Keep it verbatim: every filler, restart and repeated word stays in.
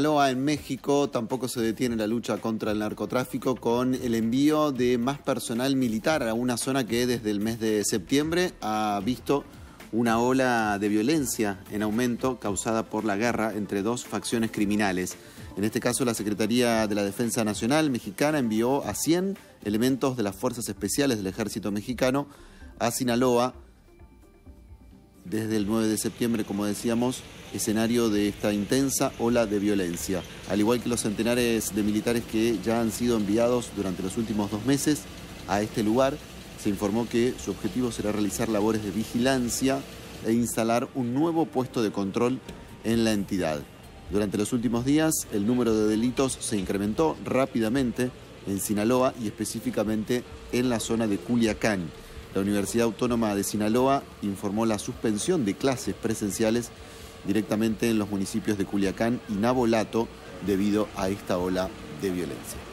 Sinaloa, en México, tampoco se detiene la lucha contra el narcotráfico con el envío de más personal militar a una zona que desde el mes de septiembre ha visto una ola de violencia en aumento causada por la guerra entre dos facciones criminales. En este caso, la Secretaría de la Defensa Nacional mexicana envió a cien elementos de las Fuerzas Especiales del Ejército Mexicano a Sinaloa desde el nueve de septiembre, como decíamos, escenario de esta intensa ola de violencia. Al igual que los centenares de militares que ya han sido enviados durante los últimos dos meses a este lugar, se informó que su objetivo será realizar labores de vigilancia e instalar un nuevo puesto de control en la entidad. Durante los últimos días, el número de delitos se incrementó rápidamente en Sinaloa y específicamente en la zona de Culiacán. La Universidad Autónoma de Sinaloa informó la suspensión de clases presenciales directamente en los municipios de Culiacán y Navolato debido a esta ola de violencia.